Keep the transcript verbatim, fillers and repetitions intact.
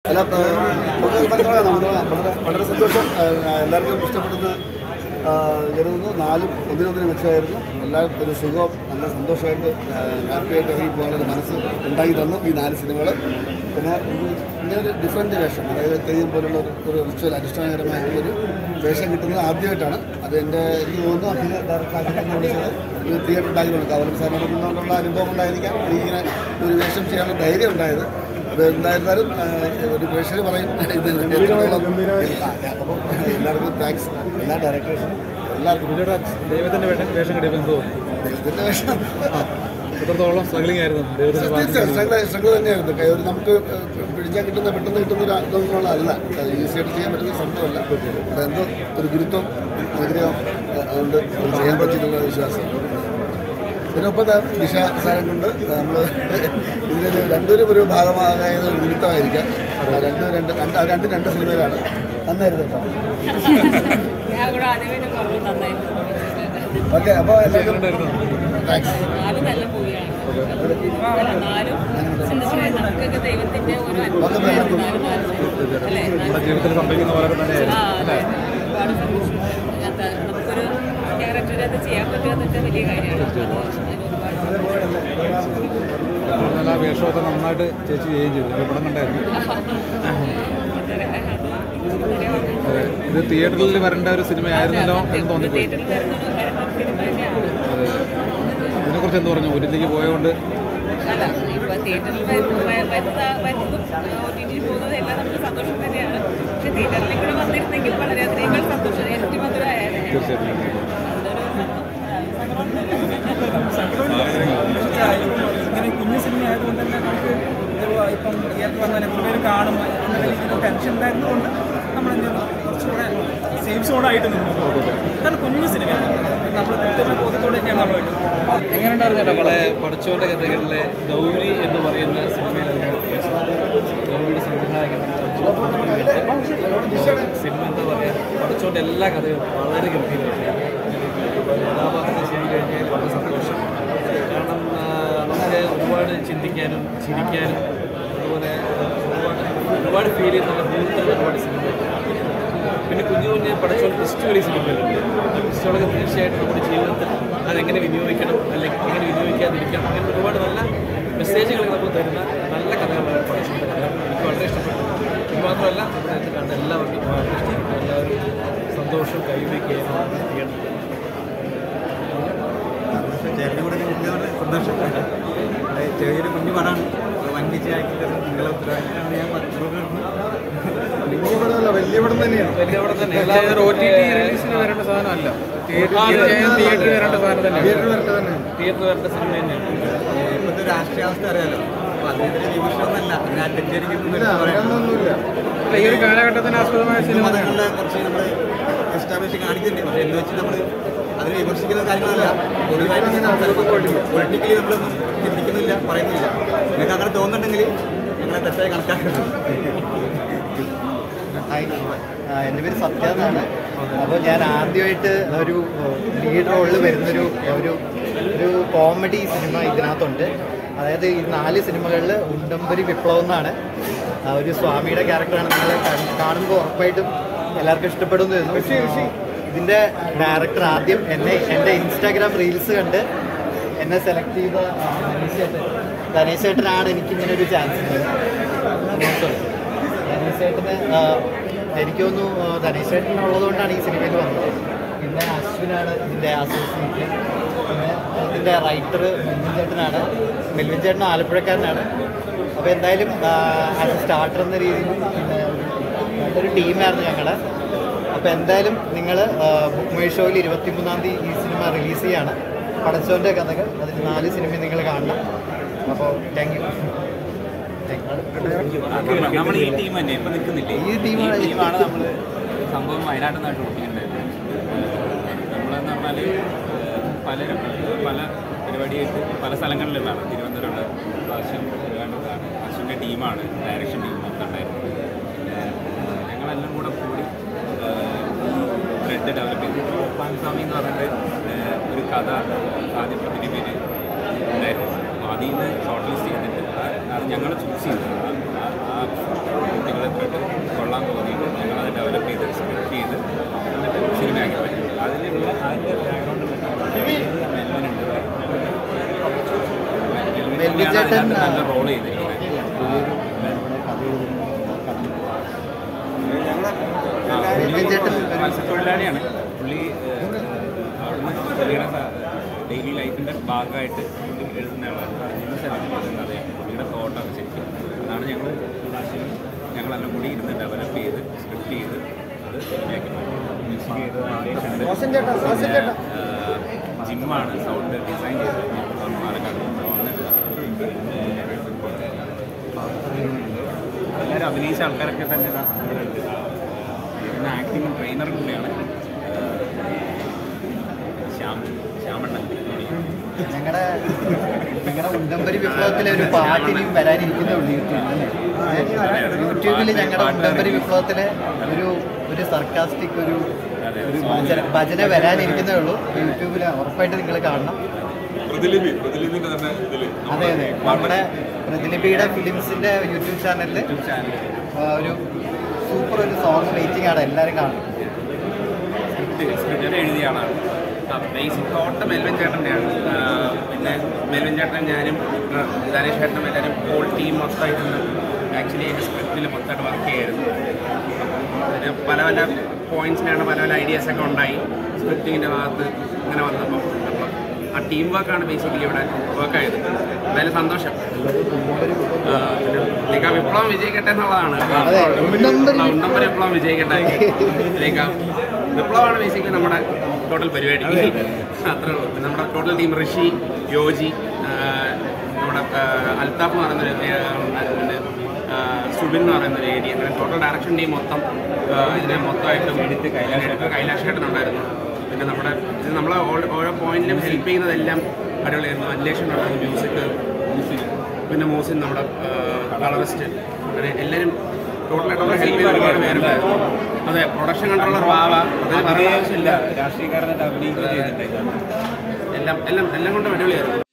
അല്ല വളരെ വളരെ സന്തോഷം. എല്ലാവർക്കും ഇഷ്ടപ്പെടുന്ന കരുതുന്നു. നാലും ഒന്നിനൊന്നിന് മെച്ചമായിരുന്നു. എല്ലാവർക്കും ഒരു സുഖവും നല്ല സന്തോഷമായിട്ട് ഹാപ്പിയായിട്ട് ഇറങ്ങി പോകാനൊരു മനസ്സ് ഉണ്ടാക്കി തന്നു ഈ നാല് സിനിമകൾ. പിന്നെ ഇങ്ങനൊരു ഡിഫറൻറ്റ് വേഷം, അതായത് തെയ്യം പോലുള്ള ഒരു ഒരു റിച്വൽ അടിസ്ഥാനപരമായിട്ടുള്ളൊരു വേഷം കിട്ടുന്നത് ആദ്യമായിട്ടാണ്. അത് എൻ്റെ എനിക്ക് തോന്നുന്നു അഭിനയ ഡയറക്ടർ വിളിച്ചത് ഒരു തിയേറ്റർ ഉണ്ടാക്കിയാണ്. കവലം സാറിനോട് നിന്നുള്ള അനുഭവം ഉണ്ടായിരിക്കാം എനിക്കിങ്ങനെ ഒരു വേഷം ചെയ്യാനുള്ള ധൈര്യം ഉണ്ടായത്. അത് എന്തായിരുന്നാലും ഒരു പ്രേക്ഷകർ പറയും ഇത് അപ്പം എല്ലാവർക്കും താങ്ക്സ്. എല്ലാ ഡയറക്ടേഴ്സും എല്ലാവർക്കും ദൈവത്തിൻ്റെ വേഷം കിട്ടിയപ്പോൾ ദൈവത്തിൻ്റെ വേഷം എത്രത്തോളം സ്ട്രഗ്ലിംഗ് ആയിരുന്നു? സ്ട്രഗിൾ തന്നെയായിരുന്നു. ഒരു നമുക്ക് പിടിച്ചാൽ കിട്ടുന്ന പെട്ടെന്ന് കിട്ടുന്ന ഒരു ഇതൊന്നുള്ളതല്ല, ഈസിയായിട്ട് ചെയ്യാൻ പറ്റുന്ന സംഭവമല്ല. അതെന്തോ ഒരു ഗുരുത്വം ആഗ്രഹം അതുകൊണ്ട് ചെയ്യാൻ പറ്റിയിട്ടുള്ള വിശ്വാസം. ഇതിനൊപ്പം ദിശ സാരം കൊണ്ട് നമ്മൾ ഇതിന് രണ്ടുപേരും ഒരു ഭാഗമാകായത് ഒരു ഗുരുത്വമായിരിക്കാം. രണ്ട് രണ്ട് രണ്ട് രണ്ട് രണ്ട് സിനിമയിലാണ്. നന്നായിരുന്നു കേട്ടോ. ഓക്കെ, അപ്പോൾ എല്ലാവരും താങ്ക്സ്. ജീവിതത്തിൽ സംഭവിക്കുന്ന പോലെ തന്നെയായിരുന്നു. നമുക്കൊരു ക്യാരക്ടർ അത് ചെയ്യാൻ പറ്റുക എന്നൊക്കെ വലിയ കാര്യമാണ്. നല്ല വേഷമൊക്കെ നന്നായിട്ട് ചേച്ചി ചെയ്യുകയും ചെയ്തു. ഇവിടെ കണ്ടായിരുന്നു. അതെ, ഇത് തിയേറ്ററിൽ വരേണ്ട ഒരു സിനിമയായിരുന്നല്ലോ എന്ന് തോന്നിപ്പോയി. അതെ, ഇതിനെക്കുറിച്ച് എന്ത് പറഞ്ഞു? ഒരിലേക്ക് പോയതുകൊണ്ട് അല്ല, ഇപ്പോൾ തിയേറ്ററിൽ വരുന്നതും ഒ ടി ടിയിൽ പോകുന്നതും എല്ലാം നമുക്ക് സന്തോഷം തന്നെയാണ്. പക്ഷേ തിയേറ്ററിൽ കൂടെ വന്നിരുന്നെങ്കിൽ വളരെയധികം സന്തോഷം ഇരട്ടി മധുരമായാലും. ഇങ്ങനെ കുഞ്ഞു സിനിമ ആയതുകൊണ്ട് തന്നെ നമുക്ക് ഇപ്പം തിയേറ്റർ വന്നാൽ എത്ര പേര് കാണും എന്ന രീതിയിൽ ടെൻഷൻ ഉണ്ടായിരുന്നതുകൊണ്ട് നമ്മൾ കുറച്ചുകൂടെ സേഫ് സോണായിട്ട് നിന്നു. ഇതാണ് കുഞ്ഞു സിനിമ. നമ്മൾ കൃത്യമായ ബോധത്തോടെയൊക്കെയാണ് നമ്മൾ എങ്ങനെയുണ്ടായിരുന്നു നമ്മളെ പഠിച്ചോന്റെ കഥകളിലെ ഗൗരി എന്ന് പറയുന്ന സിനിമയിലുള്ള ഗൗരിയുടെ സംവിധായകൻ സിനിമ എന്താ പറയുക, പഠിച്ചോന്റെ എല്ലാ കഥകളും വളരെ ഗംഭീരമാണ്. കഥാപാത്രത്തെ ചെയ്ത് കഴിഞ്ഞാൽ വളരെ സന്തോഷം. കാരണം നമുക്ക് ഒരുപാട് ചിന്തിക്കാനും ചിരിക്കാനും അതുപോലെ ഒരുപാട് ഒരുപാട് ഫീൽ ചെയ്യുന്ന കൂടുതൽ ഒരുപാട് സിനിമകളുണ്ട്. പിന്നെ കുഞ്ഞു കുഞ്ഞ് പഠിച്ചോണ്ട് ടിസ്റ്റ് വലിയ സിനിമകളുണ്ട്. ആ ടിസ്റ്റുകളൊക്കെ തീർച്ചയായിട്ടും നമ്മുടെ ജീവിതത്തിൽ അതെങ്ങനെ വിനിയോഗിക്കണം അല്ലെങ്കിൽ എങ്ങനെ വിനിയോഗിക്കാതിരിക്കണം അങ്ങനെ ഒരുപാട് നല്ല മെസ്സേജുകൾ നമ്മൾ തരുന്ന നല്ല കഥകളാണ് പഠിച്ചോണ്ട് കഥ. എനിക്ക് വളരെ ഇഷ്ടപ്പെട്ടു. ഇത് മാത്രമല്ല ഇവിടെ കണ്ട എല്ലാവർക്കും വളരെ ഇഷ്ടപ്പെട്ടു. എല്ലാവരും സന്തോഷം കൈവയ്ക്കുകയാണ് ചെയ്യണം. ചേട്ടൻ്റെ കൂടെ സന്തോഷം. ചെറിയൊരു കുഞ്ഞു പടമാണ്. വൻവിജയാക്കി തരുന്നത് നിങ്ങളെ ഉത്തരവാദിത്തമാണ്. ഞാൻ വലിയ പടമല്ല, വലിയ പടം തന്നെയാണ്. വലിയ പടം തന്നെ. ഒ ടി ടി റിലീസിന് വരേണ്ട സാധനമല്ല, തിയേറ്ററിൽ വരേണ്ട സാധനം തന്നെ. തിയേറ്ററിൽ വരേണ്ട തന്നെ തിയേറ്റർ വരേണ്ട സിനിമ തന്നെയാണ്. ഇപ്പോഴത്തെ രാഷ്ട്രീയാവസ്ഥ അറിയാലോ. അപ്പോൾ അതിനെതിരെ വിമർശനമൊന്നുമല്ല. അങ്ങനെ തെറ്റിദ്ധരിക്കുന്നൊന്നുമില്ല. ഈ ഒരു കാലഘട്ടത്തിന് ആസ്പദമായ സിനിമ മതങ്ങളുടെ കുറച്ച് നമ്മൾ എസ്റ്റാബ്ലിഷ് കാണിക്കുന്നുണ്ട്. പക്ഷേ എന്ന് വെച്ച് നമ്മൾ അതിനെ വിമർശിക്കുന്ന കാര്യങ്ങളല്ല. പൊതുവായിട്ട് പൊളിറ്റിക്കലി നമ്മളൊന്നും ചിന്തിക്കുന്നില്ല, പറയുന്നില്ല. നിങ്ങൾക്ക് അങ്ങനെ തോന്നുന്നുണ്ടെങ്കിൽ അങ്ങനെ തെറ്റായി കണക്കാക്കുന്നത്. എൻ്റെ പേര് സത്യ എന്നാണ്. അപ്പോൾ ഞാൻ ആദ്യമായിട്ട് ഒരു ലീഡ് റോളിൽ വരുന്നൊരു ഒരു ഒരു കോമഡി സിനിമ ഇതിനകത്തുണ്ട്. അതായത് ഈ നാല് സിനിമകളിൽ ഉണ്ടംബരി വിപ്ലവം എന്നാണ് ഒരു സ്വാമിയുടെ ക്യാരക്ടറാണ്. നിങ്ങൾ കാണുമ്പോൾ ഉറപ്പായിട്ടും എല്ലാവർക്കും ഇഷ്ടപ്പെടുന്നു തോന്നുന്നു. ഇതിൻ്റെ ഡയറക്ടർ ആദ്യം എന്നെ എൻ്റെ ഇൻസ്റ്റാഗ്രാം റീൽസ് കണ്ട് എന്നെ സെലക്ട് ചെയ്ത ധനേഷ് ചേട്ടൻ ധനേഷ് ചേട്ടനാണ് എനിക്കിങ്ങനെ ഒരു ചാൻസ് ധനേഷ് ചേട്ടന് എനിക്ക് തോന്നുന്നു ധനേഷ് ചേട്ടൻ ഉള്ളതുകൊണ്ടാണ് ഈ സിനിമയിൽ വന്നത്. പിന്നെ അശ്വിനാണ് ഇതിൻ്റെ അസോസിയേറ്റ്. പിന്നെ ഇതിൻ്റെ റൈറ്റർ മെൽവിൻ ചേട്ടനാണ്. മെൽവിൻ ചേട്ടൻ ആലപ്പുഴക്കാരനാണ്. അപ്പോൾ എന്തായാലും ആസ് എ സ്റ്റാർട്ടർ എന്ന രീതിയിൽ പിന്നെ നല്ലൊരു ടീമായിരുന്നു ഞങ്ങളുടെ. അപ്പോൾ എന്തായാലും നിങ്ങൾ ബുക്ക് മൈ ഷോയിൽ ഇരുപത്തിമൂന്നാം തീയതി ഈ സിനിമ റിലീസ് ചെയ്യാണ്. പടച്ചോൻ്റെ കഥകൾ. അതിന് നാല് സിനിമ നിങ്ങൾ കാണണം. അപ്പോൾ താങ്ക് യു. നമ്മൾ ഈ ടീം തന്നെ ഇപ്പം നിൽക്കുന്നില്ലേ? ഈ ടീമാണ് ടീമാണ് നമ്മൾ സംഭവം വയനാട്ടിൽ ഷൂട്ടിങ്ങുണ്ടായിരുന്നു. നമ്മളെന്ന് പറഞ്ഞാൽ പലരും പല പരിപാടിയായിട്ട് പല സ്ഥലങ്ങളിലുള്ളതാണ്. തിരുവനന്തപുരമുണ്ട്, പ്രാവശ്യം കണ്ടതാണ്. അശ്വിൻ്റെ ടീമാണ് ഡയറക്ഷൻ ടീം ഒക്കെ ഉണ്ടായിരുന്നു. ഞങ്ങളെല്ലാം കൂടെ കൂടി ത്രെഡ് ഡെവലപ്പ് ചെയ്തു. പാൻസ്വാമി എന്ന് പറഞ്ഞിട്ട് ഒരു കഥ ആദ്യം പ്രതിനിധിയിൽ ഉണ്ടായിരുന്നു. അപ്പോൾ അതിൽ നിന്ന് ഷോർട്ട് ലിസ്റ്റ് ചെയ്തിട്ട് അത് ഞങ്ങൾ ചൂസ് ചെയ്തു. ആ കുട്ടികൾ ചേട്ടൻ നല്ല റോൾ ചെയ്തിരിക്കുന്നത്. മത്സ്യത്തൊഴിലാളിയാണ് പുള്ളി. അവിടുന്ന് പുള്ളിയുടെ ഡെയിലി ലൈഫിൻ്റെ ഭാഗമായിട്ട് പുള്ളി എഴുതുന്ന ആളാണ്. അതെ, പുള്ളിയുടെ തോട്ടം ശരിക്കും അതാണ് ഞങ്ങൾ ഞങ്ങളെല്ലാം കൂടി ഇരുന്ന് ഡെവലപ്പ് ചെയ്ത് സ്ക്രിപ്റ്റ് ചെയ്ത് അത് ശരിയാക്കി മ്യൂസിക് ചെയ്ത് ജിമ്മാണ് സൗണ്ട് ഡിസൈൻ ചെയ്തത്. പാലക്കാട് വന്നിട്ട് എല്ലാവരും അഭിനയിച്ച ആൾക്കാരൊക്കെ തന്നെ ഇവിടെ ഉണ്ട്. പിന്നെ ആക്ടിങ് ട്രെയിനർ കൂടിയാണ് ശ്യാം ശ്യാമണ്ണൻ. ഞങ്ങളുടെ ഞങ്ങളുടെ ഉണ്ടംബരി വിപ്ലവത്തിലെ ഒരു പാട്ടിനും വരാനിരിക്കുന്നേ ഉള്ളൂ യൂട്യൂബിൽ. യൂട്യൂബിൽ ഞങ്ങളുടെ ഉണ്ടംബരി വിപ്ലവത്തിലെ ഒരു ഒരു സർക്കാസ്റ്റിക് ഒരു ഒരു ഭജന ഭജന വരാനിരിക്കുന്നേ ഉള്ളൂ. യൂട്യൂബിൽ ഉറപ്പായിട്ട് നിങ്ങൾ കാണണം. അതെ അതെ, നമ്മുടെ പ്രതിലിപിയുടെ ഫിലിംസിൻ്റെ യൂട്യൂബ് ചാനലിൽ ഒരു സൂപ്പർ ഒരു സോങ് വെയിറ്റിംഗ് ആണ്. എല്ലാവരും കാണും. സ്ക്രിപ്റ്റ് എഴുതിയ ആളാണ്. ബേസിക് തോട്ടം മെൽവിൻ ചേട്ടൻ്റെയാണ്. പിന്നെ മെൽവിൻ ചേട്ടൻ ഞാനും ധനേഷ് ചേട്ടനും എല്ലാവരും ഹോൾ ടീം മൊത്തമായിട്ടുണ്ട്. ആക്ച്വലി എൻ്റെ സ്ക്രിപ്റ്റിൽ മൊത്തമായിട്ട് വർക്ക് ചെയ്യായിരുന്നു. പിന്നെ പല പല പോയിൻറ്റ്സിനാണ് പല പല ഐഡിയാസൊക്കെ ഉണ്ടായി സ്ക്രിപ്റ്റിങ്ങിൻ്റെ ഭാഗത്ത് ഇങ്ങനെ വന്നപ്പോൾ നമ്മൾ ആ ടീം വർക്കാണ് ബേസിക്കലി ഇവിടെ വർക്കായത്. എന്തായാലും സന്തോഷം. ലൈക്ക് ആ വിപ്ലവം വിജയിക്കട്ടെ എന്നുള്ളതാണ്. ഉണ്ടംബരി വിപ്ലവം വിജയിക്കട്ടെ. ലൈക്ക് വിപ്ലവമാണ് ബേസിക്കലി നമ്മുടെ ടോട്ടൽ പരിപാടി. അത്രേ ഉള്ളൂ. നമ്മുടെ ടോട്ടൽ ടീം ഋഷി, യോജി, നമ്മുടെ അൽത്താഫ് എന്ന് പറയുന്നൊരു പിന്നെ സുബിൻ എന്ന് പറയുന്നൊരു ഏരിയ, അങ്ങനെ ടോട്ടൽ ഡയറക്ഷൻ ടീം മൊത്തം ഇതിനെ മൊത്തമായിട്ടും എടുത്ത് കൈലാഷ് കൈലാഷ് ചേട്ടനുണ്ടായിരുന്നു. പിന്നെ നമ്മുടെ ഇത് നമ്മളെ ഓരോ പോയിന്റിലും ഹെൽപ്പ് ചെയ്യുന്നതെല്ലാം അടിപൊളിയായിരുന്നു. അന്വേഷണം ഉണ്ടായിരുന്നു, മ്യൂസിക് മ്യൂസിക് പിന്നെ മൂസിൻ നമ്മുടെ കളറിസ്റ്റ്, അങ്ങനെ എല്ലാവരും ടോട്ടലായിട്ടുള്ള ഹെൽപ്പ് ചെയ്ത് ഒരുപാട് പേരുണ്ടായിരുന്നു. അതെ, പ്രൊഡക്ഷൻ കൺട്രോളർ വാവ, അതിന് പറയാൻ ആവശ്യമില്ല. രാഷ്ട്രീയക്കാരനായിട്ട് അഭിനയിക്കുകയും ചെയ്തിട്ടുണ്ടായിരുന്നു. എല്ലാം എല്ലാം എല്ലാം കൊണ്ടും അടിപൊളിയായിരുന്നു.